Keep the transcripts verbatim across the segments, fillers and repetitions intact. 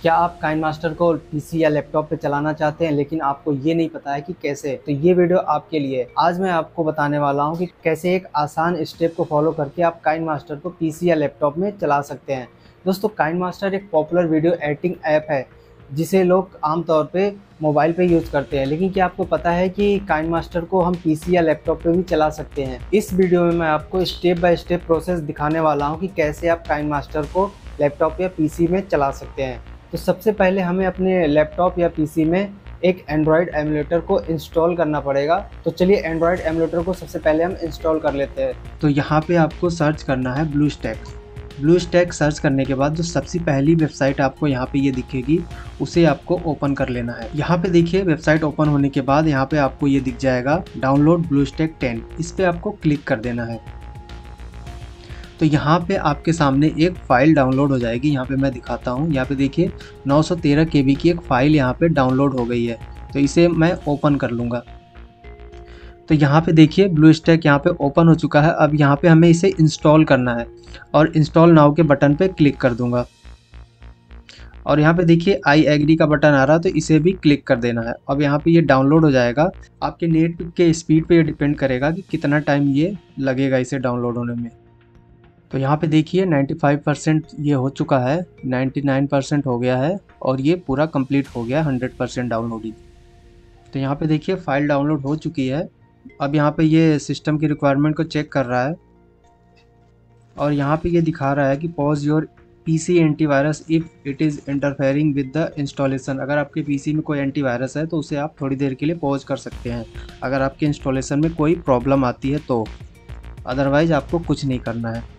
क्या आप काइनमास्टर को पीसी या लैपटॉप पे चलाना चाहते हैं लेकिन आपको ये नहीं पता है कि कैसे? तो ये वीडियो आपके लिए है। आज मैं आपको बताने वाला हूँ कि कैसे एक आसान स्टेप को फॉलो करके आप काइनमास्टर को पीसी या लैपटॉप में चला सकते हैं। दोस्तों, काइनमास्टर एक पॉपुलर वीडियो एडिटिंग ऐप है जिसे लोग आमतौर पे मोबाइल पे यूज़ करते हैं, लेकिन क्या आपको पता है कि काइनमास्टर को हम पीसी या लैपटॉप पे भी चला सकते हैं? इस वीडियो में मैं आपको स्टेप बाय स्टेप प्रोसेस दिखाने वाला हूँ कि कैसे आप काइनमास्टर को लैपटॉप या पीसी में चला सकते हैं। तो सबसे पहले हमें अपने लैपटॉप या पीसी में एक एंड्रॉयड एमुलेटर को इंस्टॉल करना पड़ेगा। तो चलिए एंड्रॉयड एमुलेटर को सबसे पहले हम इंस्टॉल कर लेते हैं। तो यहाँ पे आपको सर्च करना है ब्लूस्टैक। ब्लूस्टैक सर्च करने के बाद जो सबसे पहली वेबसाइट आपको यहाँ पे ये दिखेगी उसे आपको ओपन कर लेना है। यहाँ पे देखिए वेबसाइट ओपन होने के बाद यहाँ पे आपको ये दिख जाएगा डाउनलोड ब्लूस्टैक टेन। इस पर आपको क्लिक कर देना है। तो यहाँ पे आपके सामने एक फ़ाइल डाउनलोड हो जाएगी। यहाँ पे मैं दिखाता हूँ। यहाँ पे देखिए नौ सौ तेरह के बी की एक फ़ाइल यहाँ पे डाउनलोड हो गई है। तो इसे मैं ओपन कर लूँगा। तो यहाँ पे देखिए ब्लूस्टैक यहाँ पे ओपन हो चुका है। अब यहाँ पे हमें इसे इंस्टॉल करना है और इंस्टॉल नाउ के बटन पे क्लिक कर दूँगा। और यहाँ पे देखिए आई एग्री का बटन आ रहा है, तो इसे भी क्लिक कर देना है। अब यहाँ पे ये डाउनलोड हो जाएगा। आपके नेट के स्पीड पे ये डिपेंड करेगा कि कितना टाइम ये लगेगा इसे डाउनलोड होने में। तो यहाँ पे देखिए पचानवे परसेंट ये हो चुका है, निन्यानवे परसेंट हो गया है और ये पूरा कंप्लीट हो गया सौ परसेंट डाउनलोडिंग। तो यहाँ पे देखिए फ़ाइल डाउनलोड हो चुकी है। अब यहाँ पे ये सिस्टम की रिक्वायरमेंट को चेक कर रहा है और यहाँ पे ये दिखा रहा है कि pause your PC antivirus if it is interfering with the installation. अगर आपके पीसी में कोई एंटीवायरस है तो उसे आप थोड़ी देर के लिए पॉज कर सकते हैं अगर आपके इंस्टॉलेशन में कोई प्रॉब्लम आती है तो। अदरवाइज़ आपको कुछ नहीं करना है।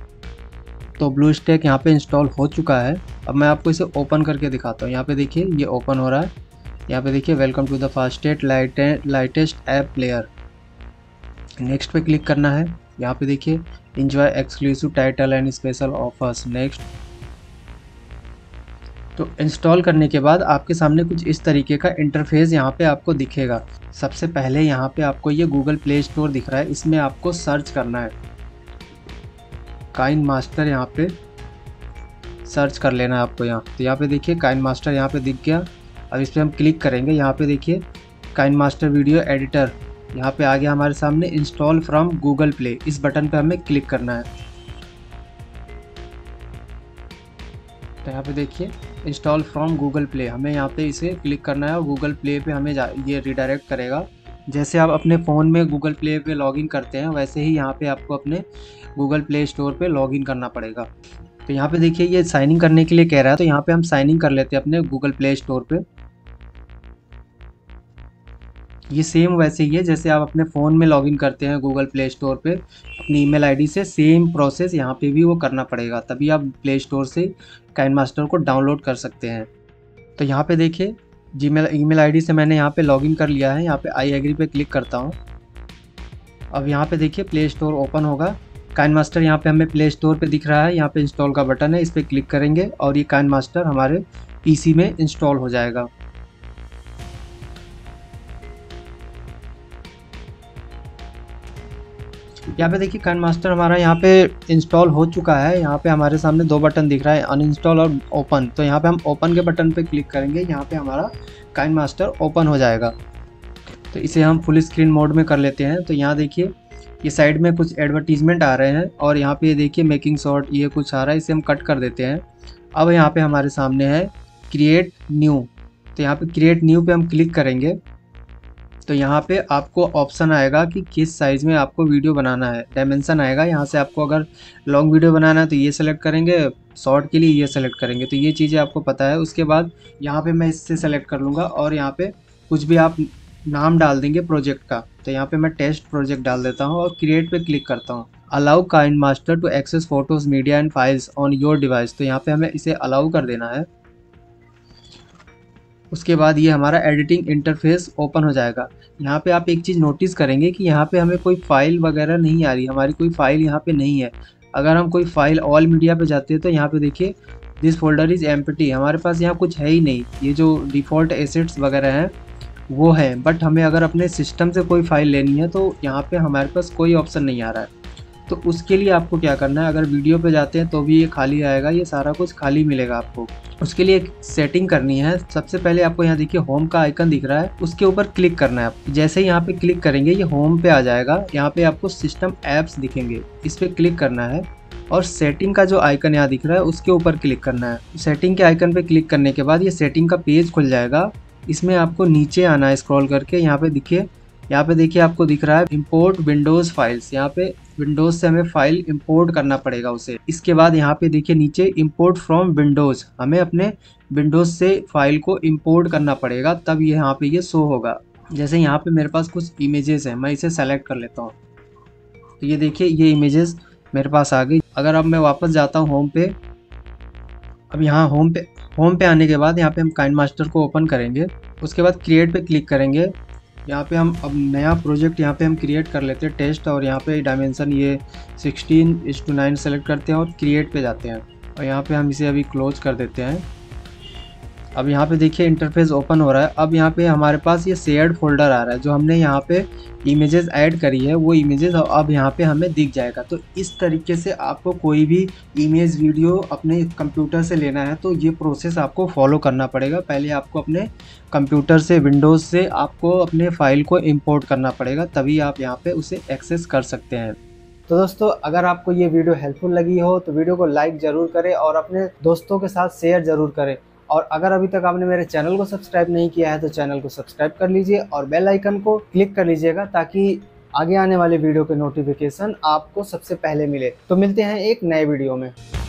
तो ब्लूस्टैक यहाँ पे इंस्टॉल हो चुका है। अब मैं आपको इसे ओपन करके दिखाता हूँ। यहाँ पे देखिए ये ओपन हो रहा है। यहाँ पे देखिए welcome to the fastest lightest app player. Next पे क्लिक करना है। यहाँ पे देखिए enjoy exclusive title and special offers. Next. तो इंस्टॉल करने के बाद आपके सामने कुछ इस तरीके का इंटरफेस यहाँ पे आपको दिखेगा। सबसे पहले यहाँ पे आपको ये गूगल प्ले स्टोर दिख रहा है, इसमें आपको सर्च करना है काइनमास्टर। यहाँ पे सर्च कर लेना है आपको यहाँ। तो यहाँ पे देखिए काइनमास्टर यहाँ पे दिख गया। अब इस पर हम क्लिक करेंगे। यहाँ पे देखिए काइनमास्टर वीडियो एडिटर यहाँ पे आ गया हमारे सामने। इंस्टॉल फ्रॉम गूगल प्ले, इस बटन पे हमें क्लिक करना है। तो यहाँ पे देखिए इंस्टॉल फ्रॉम गूगल प्ले, हमें यहाँ पे इसे क्लिक करना है और गूगल प्ले पे हमें ये रिडायरेक्ट करेगा। जैसे आप अपने फ़ोन में गूगल प्ले पे लॉगिन करते हैं वैसे ही यहाँ पे आपको अपने गूगल प्ले स्टोर पे लॉगिन करना पड़ेगा। तो यहाँ पे देखिए ये साइन इन करने के लिए कह रहा है, तो यहाँ पे हम साइन इन कर लेते हैं अपने गूगल प्ले स्टोर पे। ये सेम वैसे ही है जैसे आप अपने फ़ोन में लॉगिन करते हैं गूगल प्ले स्टोर पे अपनी ईमेल आईडी से, सेम प्रोसेस यहाँ पे भी वो करना पड़ेगा, तभी आप प्ले स्टोर से काइनमास्टर को डाउनलोड कर सकते हैं। तो यहाँ पे देखिए जीमेल ईमेल आईडी से मैंने यहाँ पे लॉगिन कर लिया है। यहाँ पे आई एग्री पे क्लिक करता हूँ। अब यहाँ पे देखिए प्ले स्टोर ओपन होगा। काइनमास्टर यहाँ पे हमें प्ले स्टोर पे दिख रहा है। यहाँ पे इंस्टॉल का बटन है, इस पर क्लिक करेंगे और ये काइनमास्टर हमारे पीसी में इंस्टॉल हो जाएगा। यहाँ पे देखिए काइनमास्टर हमारा यहाँ पे इंस्टॉल हो चुका है। यहाँ पे हमारे सामने दो बटन दिख रहा है, अनइंस्टॉल और ओपन। तो यहाँ पे हम ओपन के बटन पे क्लिक करेंगे। यहाँ पे हमारा काइनमास्टर ओपन हो जाएगा। तो इसे हम फुल स्क्रीन मोड में कर लेते हैं। तो यहाँ देखिए ये साइड में कुछ एडवर्टीजमेंट आ रहे हैं और यहाँ पे देखिए मेकिंग शॉर्ट ये कुछ आ रहा है, इसे हम कट कर देते हैं। अब यहाँ पे हमारे सामने है क्रिएट न्यू। तो यहाँ पे क्रिएट न्यू पे हम क्लिक करेंगे। तो यहाँ पे आपको ऑप्शन आएगा कि किस साइज़ में आपको वीडियो बनाना है, डायमेंशन आएगा। यहाँ से आपको अगर लॉन्ग वीडियो बनाना है तो ये सेलेक्ट करेंगे, शॉर्ट के लिए ये सेलेक्ट करेंगे। तो ये चीज़ें आपको पता है। उसके बाद यहाँ पे मैं इससे सेलेक्ट कर लूँगा और यहाँ पे कुछ भी आप नाम डाल देंगे प्रोजेक्ट का। तो यहाँ पे मैं टेस्ट प्रोजेक्ट डाल देता हूँ और क्रिएट पे क्लिक करता हूँ। Allow KineMaster to access photos media and files on your device. तो यहाँ पे हमें इसे अलाउ कर देना है। उसके बाद ये हमारा एडिटिंग इंटरफेस ओपन हो जाएगा। यहाँ पे आप एक चीज़ नोटिस करेंगे कि यहाँ पे हमें कोई फ़ाइल वगैरह नहीं आ रही, हमारी कोई फ़ाइल यहाँ पे नहीं है। अगर हम कोई फ़ाइल ऑल मीडिया पे जाते हैं तो यहाँ पे देखिए दिस फोल्डर इज़ एम्प्टी, हमारे पास यहाँ कुछ है ही नहीं। ये जो डिफ़ॉल्ट एसेट्स वगैरह हैं वो है, बट हमें अगर अपने सिस्टम से कोई फ़ाइल लेनी है तो यहाँ पे हमारे पास कोई ऑप्शन नहीं आ रहा है। तो उसके लिए आपको क्या करना है, अगर वीडियो पे जाते हैं तो भी ये खाली आएगा, ये सारा कुछ खाली मिलेगा आपको। उसके लिए एक सेटिंग करनी है। सबसे पहले आपको यहाँ देखिए होम का आइकन दिख रहा है, उसके ऊपर क्लिक करना है। आप जैसे ही यहाँ पे क्लिक करेंगे ये होम पे आ जाएगा। यहाँ पे आपको सिस्टम ऐप्स दिखेंगे, इस पर क्लिक करना है और सेटिंग का जो आइकन यहाँ दिख रहा है उसके ऊपर क्लिक करना है। सेटिंग के आइकन पे क्लिक करने के बाद ये सेटिंग का पेज खुल जाएगा। इसमें आपको नीचे आना है स्क्रॉल करके। यहाँ पे देखिए यहाँ पे देखिए आपको दिख रहा है इंपोर्ट विंडोज़ फाइल्स। यहाँ पे विंडोज़ से हमें फाइल इंपोर्ट करना पड़ेगा उसे। इसके बाद यहाँ पे देखिए नीचे इंपोर्ट फ्रॉम विंडोज़, हमें अपने विंडोज़ से फाइल को इंपोर्ट करना पड़ेगा, तब ये यहाँ पे ये शो होगा। जैसे यहाँ पे मेरे पास कुछ इमेजेस हैं, मैं इसे सेलेक्ट कर लेता हूँ। तो ये देखिए ये इमेजेस मेरे पास आ गई। अगर अब मैं वापस जाता हूँ होम पे, अब यहाँ होम पे होम पे आने के बाद यहाँ पे हम काइनमास्टर को ओपन करेंगे। उसके बाद क्रिएट पे क्लिक करेंगे। यहाँ पे हम अब नया प्रोजेक्ट यहाँ पे हम क्रिएट कर लेते हैं टेस्ट, और यहाँ पे डायमेंशन ये सिक्सटीन इस टू नाइन सेलेक्ट करते हैं और क्रिएट पे जाते हैं और यहाँ पे हम इसे अभी क्लोज कर देते हैं। अब यहाँ पे देखिए इंटरफेस ओपन हो रहा है। अब यहाँ पे हमारे पास ये शेयर्ड फोल्डर आ रहा है, जो हमने यहाँ पे इमेजेस ऐड करी है वो इमेजेस अब यहाँ पे हमें दिख जाएगा। तो इस तरीके से आपको कोई भी इमेज वीडियो अपने कंप्यूटर से लेना है तो ये प्रोसेस आपको फॉलो करना पड़ेगा। पहले आपको अपने कंप्यूटर से विंडोज़ से आपको अपने फाइल को इम्पोर्ट करना पड़ेगा, तभी आप यहाँ पे उसे एक्सेस कर सकते हैं। तो दोस्तों अगर आपको ये वीडियो हेल्पफुल लगी हो तो वीडियो को लाइक ज़रूर करें और अपने दोस्तों के साथ शेयर ज़रूर करें। और अगर अभी तक आपने मेरे चैनल को सब्सक्राइब नहीं किया है तो चैनल को सब्सक्राइब कर लीजिए और बेल आइकन को क्लिक कर लीजिएगा, ताकि आगे आने वाले वीडियो के नोटिफिकेशन आपको सबसे पहले मिले। तो मिलते हैं एक नए वीडियो में।